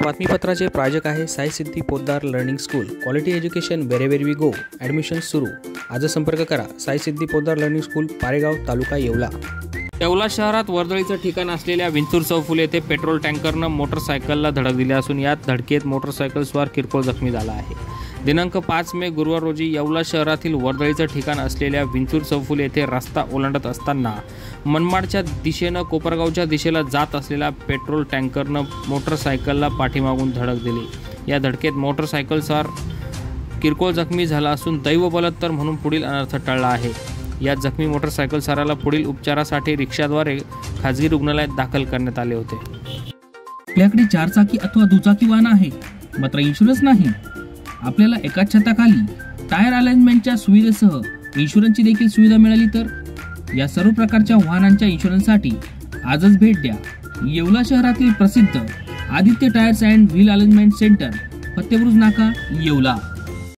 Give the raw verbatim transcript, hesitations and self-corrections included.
बातमीपत्राचे प्रायोजक आहे Sai Siddhi Poddar learning school. Quality education wherever we go. Admission सुरू. आज संपर्क करा साई सिद्धी पोद्दार लर्निंग स्कूल, पारेगाव, तालुका येवला. येवला शहरात वर्दळीचं ठिकाण असलेल्या विंचूर चौफुले येथे पेट्रोल टँकरनं मोटरसायकलला धडक दिली असून यात धडकेत मोटरसायकलस्वार किरकोळ जखमी झाला आहे. दिनांक पाच मे गुरुवार रोजी येवला शहरातील वर्दळीचं ठिकाण असलेल्या विंचूर चौफुले येथे रस्ता ओलांडत असताना मनमाडच्या दिशेनं कोपरगावच्या दिशेला जात असलेल्या पेट्रोल टँकरनं मोटरसायकलला पाठीमागून धडक दिली. या धडकेत मोटरसायकलस्वार किरकोळ जखमी झाला असून दैव बलत्तर म्हणून पुढील अनर्थ टळला आहे. या जखमी मोटरसायकलस्वाराला पुढील उपचारासाठी रिक्षाद्वारे खाजगी रुग्णालयात दाखल करण्यात आले होते. आपल्याकडे चारचाकी अथवा दुचाकी वाहन आहे मात्र इन्शुरन्स नाही. आपल्याला एकाच छताखाली टायर अलाइनमेंटच्या सुविधेसह इन्शुरन्सची देखील सुविधा मिळाली तर या सर्व प्रकारच्या वाहनांच्या इन्शुरन्ससाठी आजच भेट द्या. येवला शहरातील प्रसिद्ध Aditya tyres and wheel alignment centre, Fatehburuj नाका, येवला.